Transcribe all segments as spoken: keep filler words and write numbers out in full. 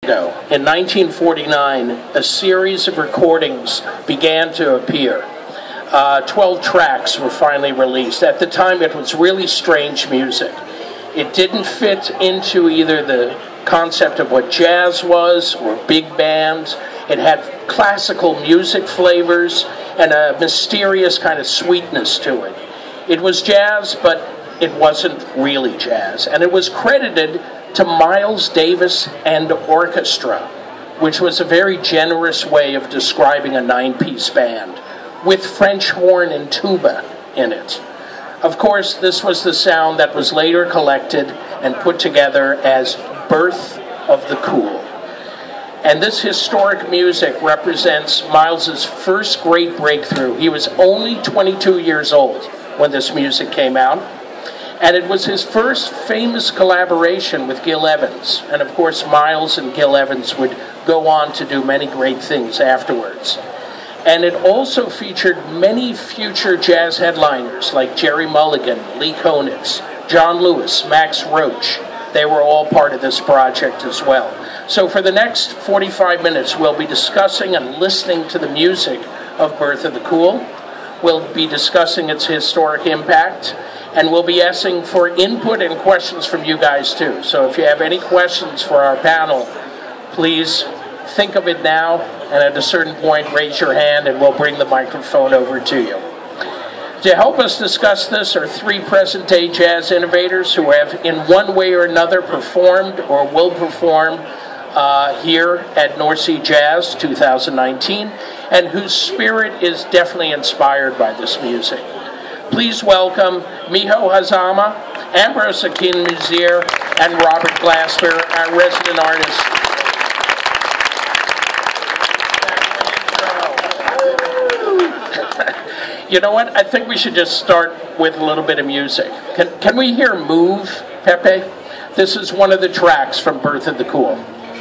In nineteen forty-nine, a series of recordings began to appear. Uh, Twelve tracks were finally released. At the time, it was really strange music. It didn't fit into either the concept of what jazz was or big bands. It had classical music flavors and a mysterious kind of sweetness to it. It was jazz, but it wasn't really jazz. And it was credited to Miles Davis and Orchestra, which was a very generous way of describing a nine-piece band, with French horn and tuba in it. Of course, this was the sound that was later collected and put together as Birth of the Cool. And this historic music represents Miles's first great breakthrough. He was only twenty-two years old when this music came out. And it was his first famous collaboration with Gil Evans. And of course, Miles and Gil Evans would go on to do many great things afterwards. And it also featured many future jazz headliners like Jerry Mulligan, Lee Konitz, John Lewis, Max Roach. They were all part of this project as well. So for the next forty-five minutes, we'll be discussing and listening to the music of Birth of the Cool. We'll be discussing its historic impact. And we'll be asking for input and questions from you guys too. So if you have any questions for our panel, please think of it now, and at a certain point, raise your hand and we'll bring the microphone over to you. To help us discuss this are three present-day jazz innovators who have in one way or another performed or will perform uh, here at North Sea Jazz two thousand nineteen, and whose spirit is definitely inspired by this music. Please welcome Miho Hazama, Ambrose Akinmusire, and Robert Glasper, our resident artist. You know what? I think we should just start with a little bit of music. Can, can we hear Move, Pepe? This is one of the tracks from Birth of the Cool.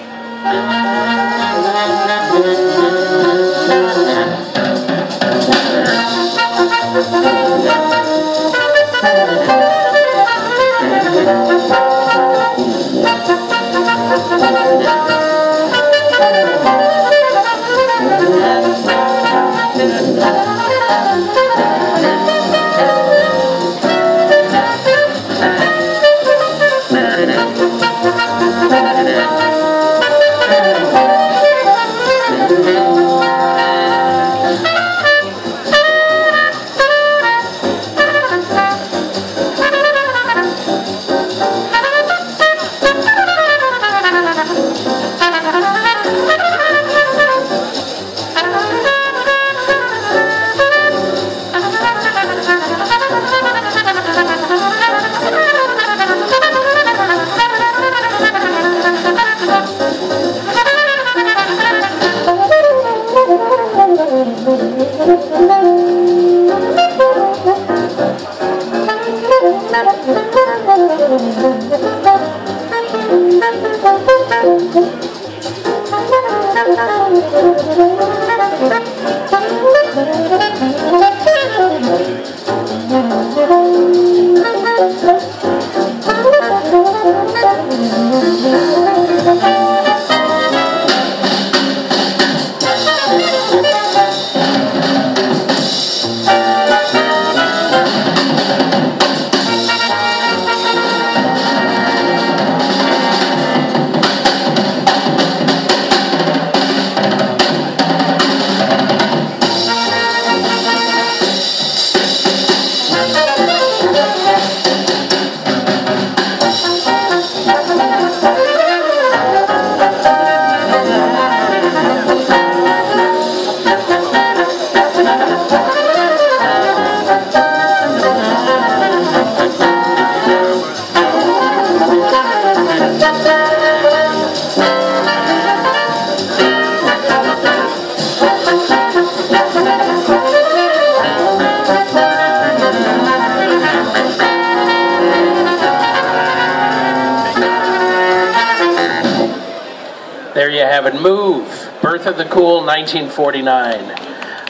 There you have it, Move, Birth of the Cool, nineteen forty-nine.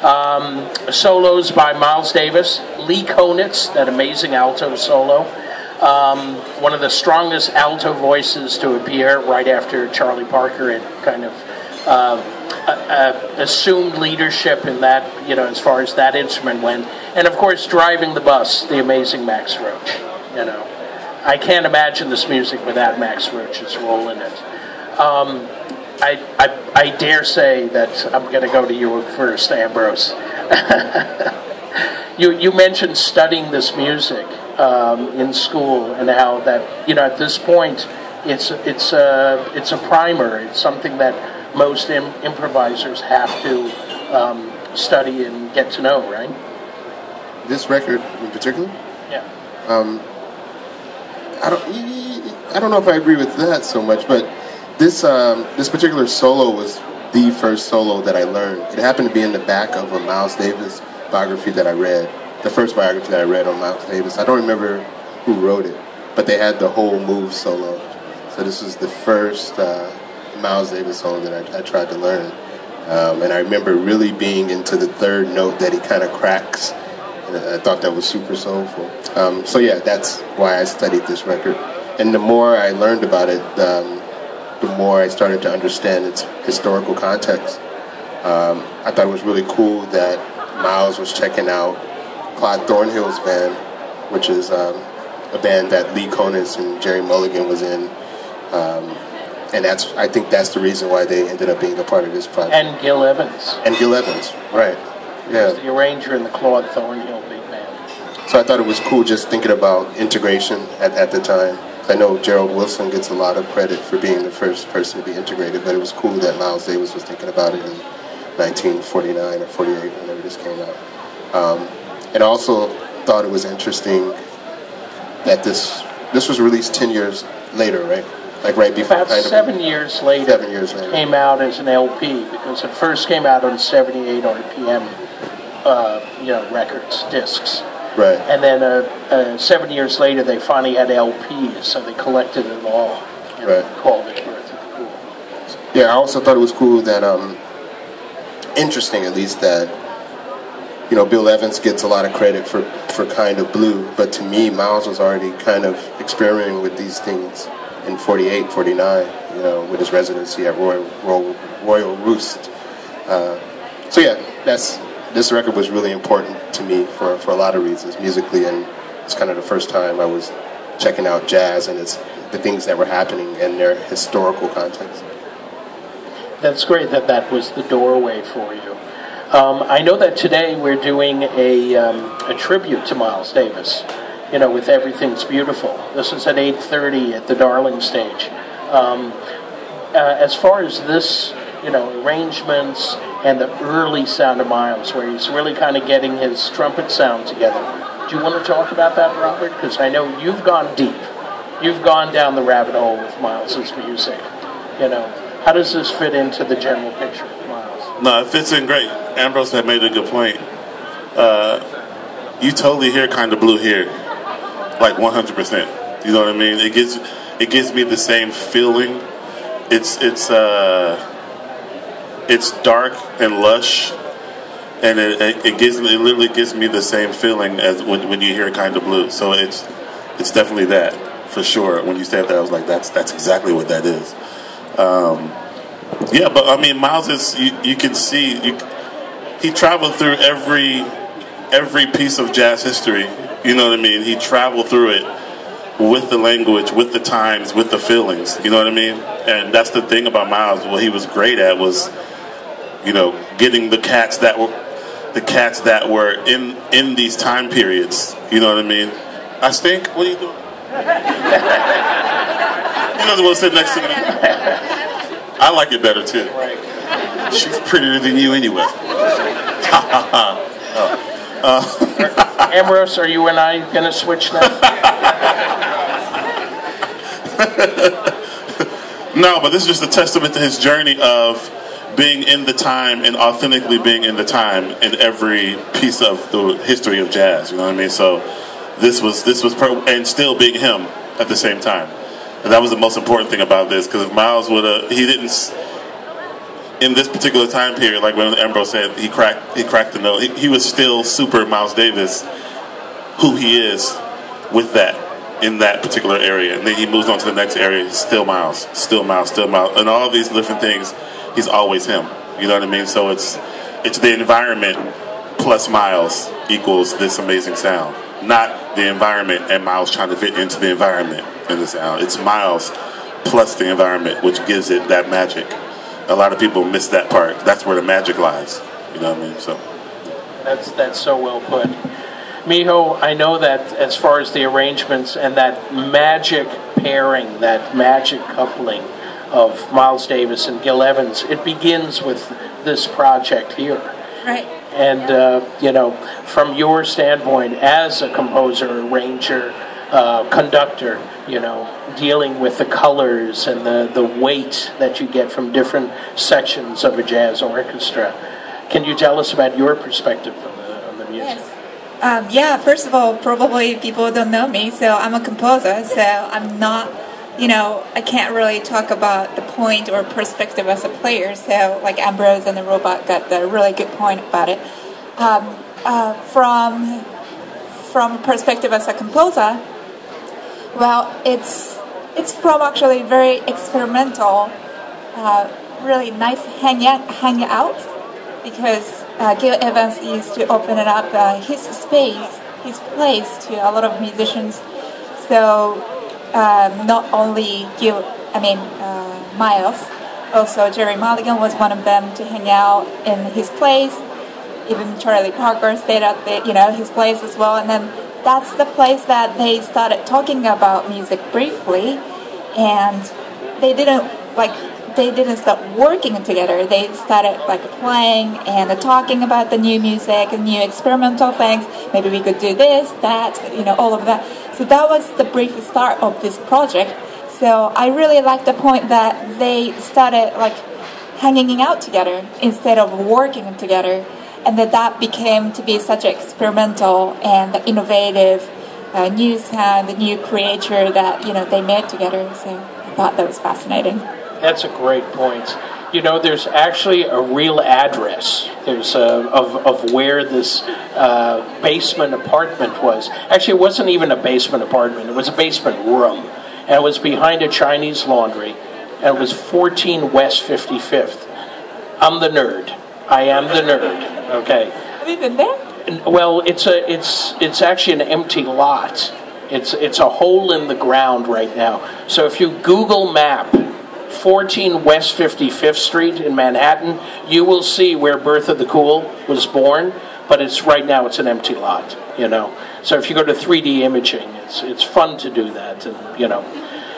Um, solos by Miles Davis, Lee Konitz, that amazing alto solo, Um, one of the strongest alto voices to appear right after Charlie Parker had kind of uh, uh, uh, assumed leadership in that, you know, as far as that instrument went. And of course, driving the bus, the amazing Max Roach. You know, I can't imagine this music without Max Roach's role in it. Um, I, I, I dare say that I'm going to go to you first, Ambrose. you, you mentioned studying this music um, in school and how that, you know, at this point, it's, it's, a, it's a primer. It's something that most im improvisers have to um, study and get to know, right? This record in particular? Yeah. Um, I don't, I don't know if I agree with that so much, but this um, this particular solo was the first solo that I learned. It happened to be in the back of a Miles Davis biography that I read, the first biography that I read on Miles Davis. I don't remember who wrote it, but they had the whole move solo. So this was the first uh, Miles Davis solo that I, I tried to learn. Um, and I remember really being into the third note that he kind of cracks. And I thought that was super soulful. Um, so yeah, that's why I studied this record. And the more I learned about it, um, the more I started to understand its historical context. Um, I thought it was really cool that Miles was checking out Clyde Thornhill's band, which is um, a band that Lee Konitz and Jerry Mulligan was in. Um, and that's, I think that's the reason why they ended up being a part of this project. And Gil Evans. And Gil Evans, right. Yeah. The arranger in the Claude Thornhill big band. So I thought it was cool just thinking about integration at, at the time. I know Gerald Wilson gets a lot of credit for being the first person to be integrated, but it was cool that Miles Davis was thinking about it in nineteen forty-nine or forty-eight, whenever this came out. Um, and I also thought it was interesting that this this was released ten years later, right? Like right before. About kind of, seven years later. Seven years later. It came out as an L P because it first came out on seventy-eight R P M, uh, you know, records, discs. Right. And then uh, uh, seven years later, they finally had L Ps, so they collected it all and right. called it Birth of the Cool. Yeah, I also thought it was cool that, um, interesting at least, that, you know, Bill Evans gets a lot of credit for, for Kind of Blue, but to me, Miles was already kind of experimenting with these things in forty-eight, forty-nine, you know, with his residency at Royal, Royal, Royal Roost. Uh, so yeah, that's... This record was really important to me for, for a lot of reasons, musically, and it's kind of the first time I was checking out jazz and it's the things that were happening in their historical context. That's great that that was the doorway for you. Um, I know that today we're doing a, um, a tribute to Miles Davis, you know, with Everything's Beautiful. This is at eight thirty at the Darling stage. Um, uh, as far as this, you know, arrangements and the early sound of Miles, where he's really kind of getting his trumpet sound together. Do you want to talk about that, Robert? Because I know you've gone deep. You've gone down the rabbit hole with Miles's music. You know, how does this fit into the general picture of Miles? No, it fits in great. Ambrose had made a good point. Uh, you totally hear Kind of Blue here, like one hundred percent. You know what I mean? It gives it gives me the same feeling. It's it's uh. It's dark and lush, and it, it, it gives it literally gives me the same feeling as when, when you hear Kind of Blue. So it's it's definitely that for sure. When you said that, I was like, that's that's exactly what that is. Um, yeah, but I mean, Miles is you, you can see you, he traveled through every every piece of jazz history. You know what I mean? He traveled through it with the language, with the times, with the feelings. You know what I mean? And that's the thing about Miles. What he was great at was, you know, getting the cats that were the cats that were in in these time periods. You know what I mean? I stink. What are you doing? You know the one sitting next to me. I like it better too. She's prettier than you anyway. oh. uh. Ambrose, are you and I gonna switch now? No, but this is just a testament to his journey of being in the time and authentically being in the time in every piece of the history of jazz. You know what I mean? So this was this was per- and still being him at the same time. And that was the most important thing about this, because if Miles would have, he didn't in this particular time period, like when Ambrose said, he cracked he cracked the note. He, he was still super Miles Davis, who he is with that. in that particular area, and then he moves on to the next area. He's still Miles, still Miles, still Miles, and all these different things. He's always him. You know what I mean? So it's it's the environment plus Miles equals this amazing sound, not the environment and Miles trying to fit into the environment in the sound. It's Miles plus the environment, which gives it that magic. A lot of people miss that part. That's where the magic lies. You know what I mean? So that's that's so well put. Miho, I know that as far as the arrangements and that magic pairing, that magic coupling of Miles Davis and Gil Evans, it begins with this project here. Right. And, uh, you know, from your standpoint as a composer, arranger, uh, conductor, you know, dealing with the colors and the, the weight that you get from different sections of a jazz orchestra, can you tell us about your perspective on the, on the music? Yes. Um, yeah, first of all, probably people don't know me, so I'm a composer, so I'm not, you know, I can't really talk about the point or perspective as a player, so like Ambrose and the Robot got the really good point about it. Um, uh, from, from perspective as a composer, well, it's, it's from actually very experimental, uh, really nice hang out, hang out because Uh, Gil Evans used to open it up uh, his space, his place to a lot of musicians. So um, not only Gil, I mean uh, Miles, also Jerry Mulligan was one of them to hang out in his place. Even Charlie Parker stayed at the, you know, his place as well. And then that's the place that they started talking about music briefly, and they didn't like. They didn't start working together. They started like playing and talking about the new music and new experimental things. Maybe we could do this, that, you know, all of that. So that was the brief start of this project. So I really like the point that they started like hanging out together instead of working together, and that that became to be such an experimental and innovative uh, new sound, a new creature that, you know, they made together. So I thought that was fascinating. That's a great point. You know, there's actually a real address. There's a, of of where this uh, basement apartment was. Actually, it wasn't even a basement apartment. It was a basement room, and it was behind a Chinese laundry. And it was fourteen West fifty-fifth. I'm the nerd. I am the nerd. Okay. Have you been there? Well, it's a it's it's actually an empty lot. It's it's a hole in the ground right now. So if you Google Map fourteen West fifty-fifth Street in Manhattan, you will see where Bertha the Cool was born, but it's right now it's an empty lot, you know. So if you go to three D imaging, it's it's fun to do that, and you know,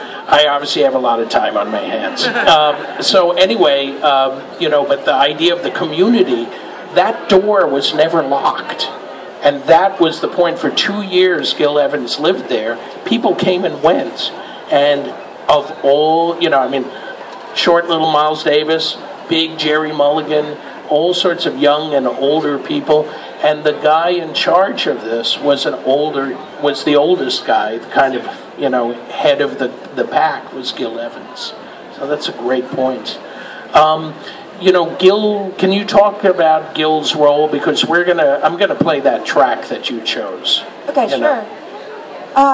I obviously have a lot of time on my hands. Um, so anyway, um, you know, but the idea of the community, that door was never locked. And that was the point. For two years, Gil Evans lived there. People came and went. And of all, you know, I mean, short little Miles Davis, big Jerry Mulligan, all sorts of young and older people. And the guy in charge of this was an older, was the oldest guy, the kind of, you know, head of the, the pack was Gil Evans. So that's a great point. Um, You know, Gil, can you talk about Gil's role? Because we're gonna, I'm gonna play that track that you chose. Okay, you sure. know.